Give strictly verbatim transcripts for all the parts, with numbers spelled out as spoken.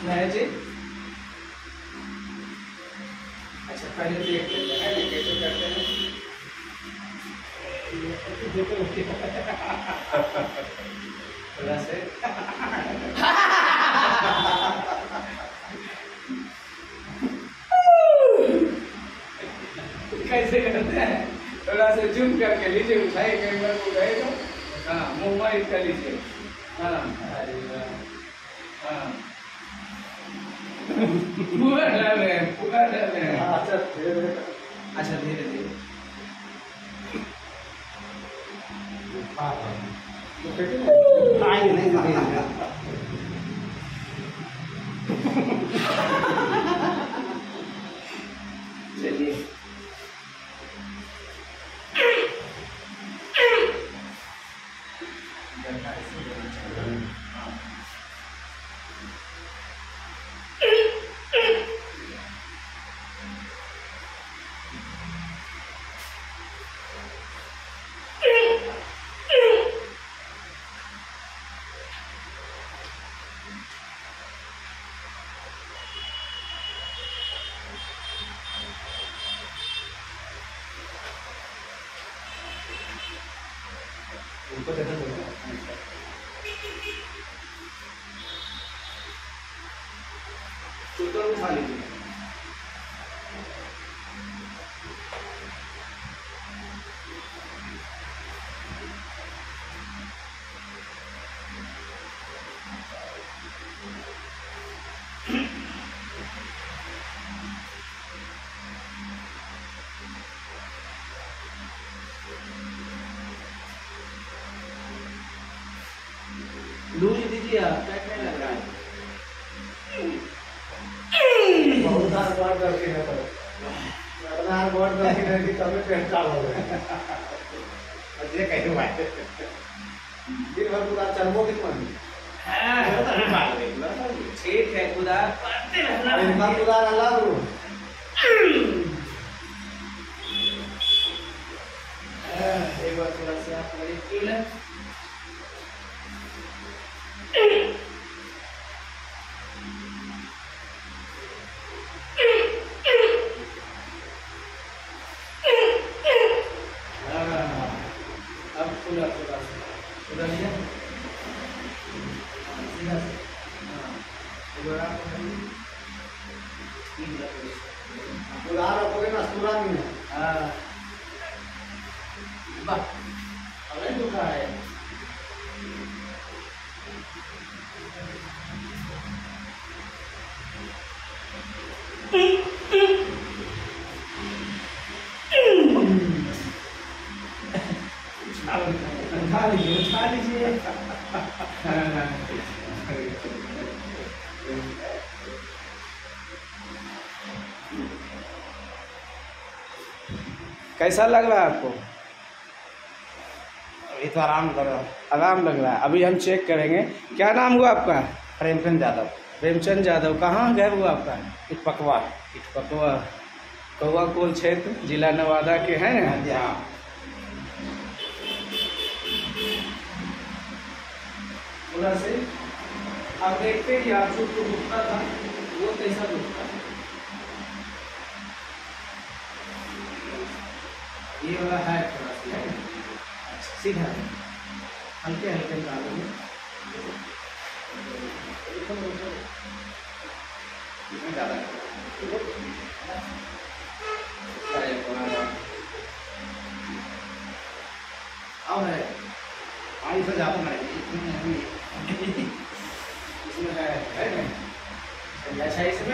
नहीं जी। अच्छा पहले देख लेते हैं ना कैसे करते हैं। थोड़ा से कैसे करते हैं, थोड़ा से जूम करके लीजिए, उठाए कैमरा को गए तो हाँ मुंह में कर लीजिए। हाँ अरे हाँ पूरा डाल रहे हैं, पूरा डाल रहे हैं। अच्छा धीरे धीरे। अच्छा धीरे धीरे आई नहीं धीरे धीरे। चलिए उनको देखा तो शूटर उठा लीजिए। लूज दीजिए आप, टाइट नहीं लग रहा है। बहुत सारा बार करके है तो अपना हर बार करके है कि तब पेट चाल हो गया। अजय कहीं हुआ है दिन भर पूरा चरमो कितना हाँ तो हम मार देंगे ठीक है, खुदा पढ़ते रहना। इतना पूरा अलग रू एक बार थोड़ा सा आप मेरी फील है। अब खुला खुला खुला लिया सीधा से हाँ दोबारा पूरा रखोगे ना पूरा नहीं है। हाँ वाह अब नहीं दुखा है। उठा लीजिए उठा लीजिए। कैसा लग रहा है आपको? अभी तो आराम कर रहा हूँ। आराम लग रहा है। अभी हम चेक करेंगे। क्या नाम हुआ आपका? प्रेमचंद यादव। प्रेमचंद यादव। कहाँ घर हुआ आपका? इटपकवा। इटपकवा कौवा कोल क्षेत्र जिला नवादा के हैं ना? हाँ थोड़ा से आप देखते हैं कि आप जो दुखता था वो कैसा दुखता है। ये वाला है थोड़ा सा है अच्छा सीधा हल्के हल्के डालेंगे। ज़्यादा अब है आई से ज़्यादा मारेगी इसमें है है ना? अच्छा इसमें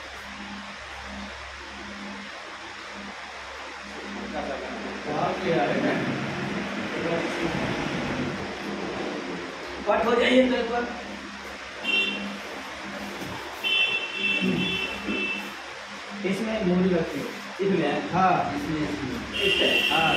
बहुत क्लियर है ना? कट हो जाइए तो एक बार इसमें मूली रखिए। इसमें हाँ इसमें इसमें इससे हाँ